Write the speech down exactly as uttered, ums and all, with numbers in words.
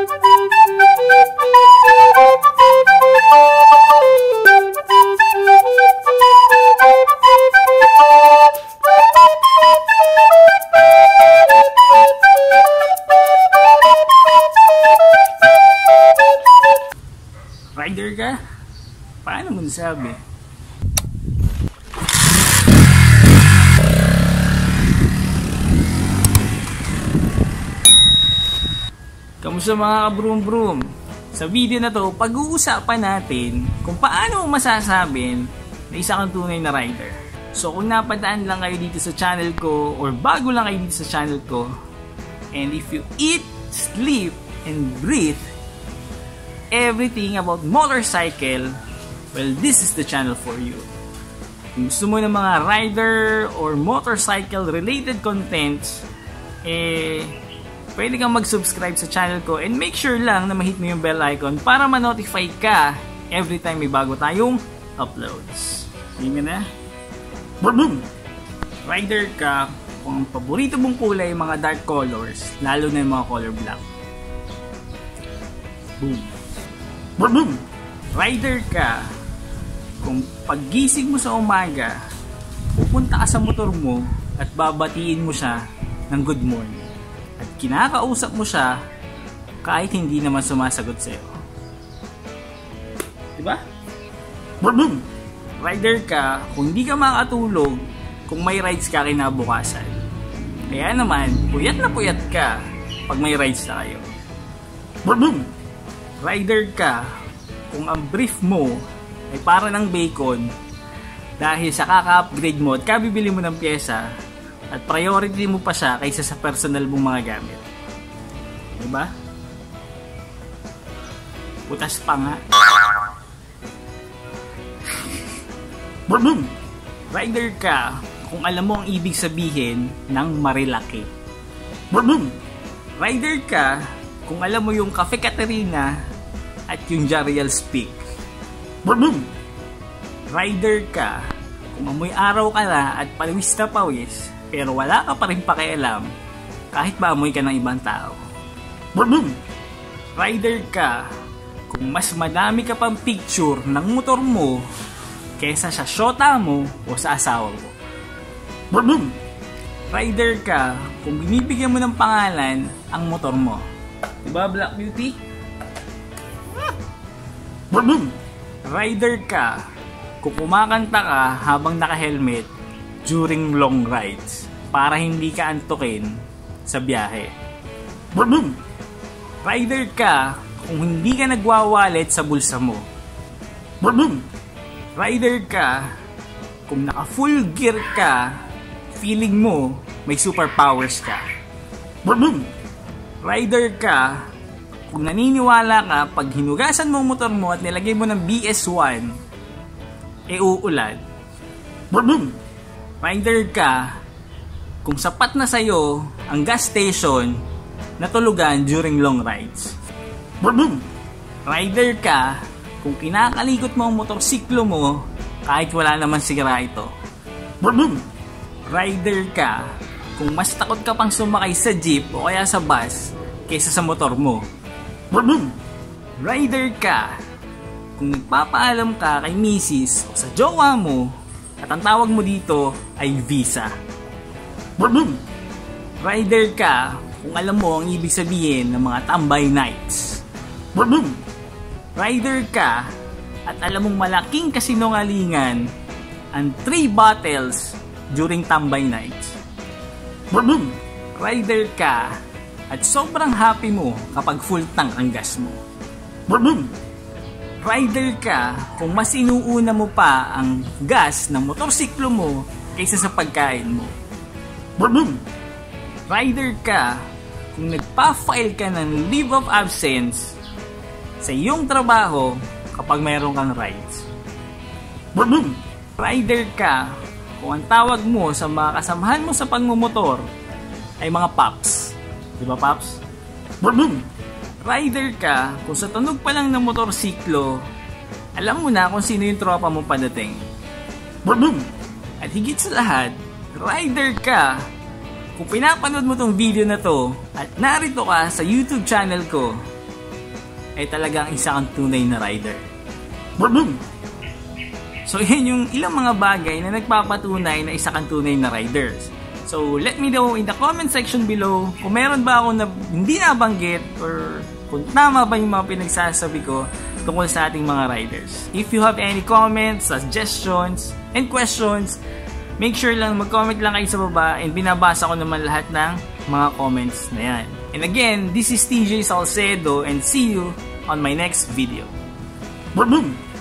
Rider ka? Paano mo nasabi? Kamusta mga kabroom-broom? Sa video na to, pag-uusapan natin kung paano masasabing na isa kang tunay na rider. So kung napadaan lang kayo dito sa channel ko or bago lang kayo dito sa channel ko, and if you eat, sleep, and breathe everything about motorcycle, well, this is the channel for you. Kung gusto mo ng mga rider or motorcycle related contents, eh, pwede kang mag-subscribe sa channel ko and make sure lang na ma-hit mo yung bell icon para ma-notify ka every time may bago tayong uploads. Hindi na? Boom! Rider ka, kung ang paborito mong kulay yung mga dark colors, lalo na yung mga color black. Boom! Boom! Rider ka, kung paggising mo sa umaga, pupunta ka sa motor mo at babatiin mo siya ng good morning. At kinakausap mo siya kahit hindi naman sumasagot sa'yo. Diba? Boom! Rider ka, kung hindi ka makatulog, kung may rides ka kinabukasan. Kaya naman, puyat na puyat ka pag may rides na kayo. Boom! Rider ka, kung ang brief mo ay para ng bacon dahil sa kaka-upgrade mo at kabibili mo ng pyesa at priority mo pa siya kaysa sa personal mong mga gamit. Diba? Putas pa nga. Boom! Rider ka, kung alam mo ang ibig sabihin ng marilaki. Boom! Rider ka, kung alam mo yung Cafe Caterina at yung Jariel Speak. Boom! Rider ka, kung amoy araw ka na at pawis na pawis, pero wala ka pa rin pakialam kahit maamoy ka ng ibang tao. Boom! Rider ka, kung mas madami ka pang picture ng motor mo kaysa sa shota mo o sa asawa mo. Boom! Rider ka, kung binibigyan mo ng pangalan ang motor mo. Diba, Black Beauty? Boom! Rider ka, kung kumakanta ka habang naka-helmet during long rides para hindi ka antukin sa biyahe. Boom! Rider ka, kung hindi ka nagwawalet sa bulsa mo. Boom! Rider ka, kung naka-full gear ka, feeling mo may superpowers ka. Boom! Rider ka, kung naniniwala ka pag hinugasan mo ang motor mo at nilagay mo ng B S one, e uulan. Boom! Rider ka, kung sapat na sa'yo ang gas station na tulugan during long rides. Boom! Rider ka, kung kinakalikot mo ang motorsiklo mo kahit wala naman sira ito. Boom! Rider ka, kung mas takot ka pang sumakay sa jeep o kaya sa bus kaysa sa motor mo. Boom! Rider ka, kung nagpapaalam ka kay misis o sa jowa mo at ang tawag mo dito ay visa. Boom! Rider ka, kung alam mo ang ibig sabihin ng mga tambay nights. Boom! Rider ka, at alam mong malaking kasinungalingan ang three bottles during tambay nights. Boom! Rider ka, at sobrang happy mo kapag full tank ang gas mo. Boom! Rider ka, kung mas inuuna mo pa ang gas ng motorsiklo mo kaysa sa pagkain mo. Boom! Rider ka, kung nagpa-file ka ng leave of absence sa iyong trabaho kapag mayroon kang rides. Boom! Rider ka, kung ang tawag mo sa mga kasamahan mo sa pagmumotor ay mga paps. Diba, paps? Boom! Rider ka, kung sa tunog pa lang ng motorsiklo, alam mo na kung sino yung tropa mong padating. Boom! At higit sa lahat, rider ka, kung pinapanood mo tong video na to at narito ka sa YouTube channel ko, ay talagang isa kang tunay na rider. So yun yung ilang mga bagay na nagpapatunay na isa kang tunay na riders. So let me know in the comment section below kung meron ba ako na hindi nabanggit or kung tama ba yung mga pinagsasabi ko tungkol sa ating mga riders. If you have any comments, suggestions, and questions, make sure lang mag-comment lang kayo sa baba and binabasa ko naman lahat ng mga comments na yan. And again, this is T J Salcedo and see you on my next video. Boom!